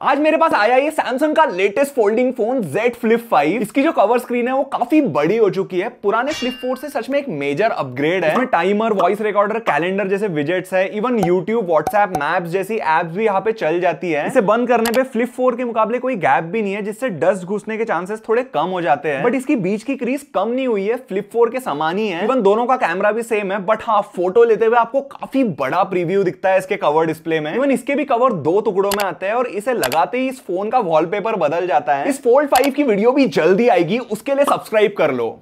आज मेरे पास आया ये सैमसंग का latest folding phone Z Flip 5। इसकी जो कवर स्क्रीन है वो काफी बड़ी हो चुकी है। पुराने Flip 4 से सच में एक मेजर अपग्रेड है। इसमें टाइमर, वॉइस रिकॉर्डर, कैलेंडर जैसे विजेट्स है। इवन YouTube, WhatsApp, मैप्स जैसी एप्स भी यहाँ पे चल जाती है। इसे बंद करने पे Flip 4 के मुकाबले कोई गैप भी नहीं है, जिससे डस्ट घुसने के चांसेस थोड़े कम हो जाते हैं। बट इसकी बीच की क्रीज कम नहीं हुई है, Flip 4 के समान ही है। इवन दोनों का कैमरा भी सेम है, बट हाँ, फोटो लेते हुए आपको काफी बड़ा प्रीव्यू दिखता है इसके कवर डिस्प्ले में। इवन इसके भी कवर दो टुकड़ों में आते हैं और इसे लगाते ही इस फोन का वॉलपेपर बदल जाता है। इस फोल्ड 5 की वीडियो भी जल्दी आएगी, उसके लिए सब्सक्राइब कर लो।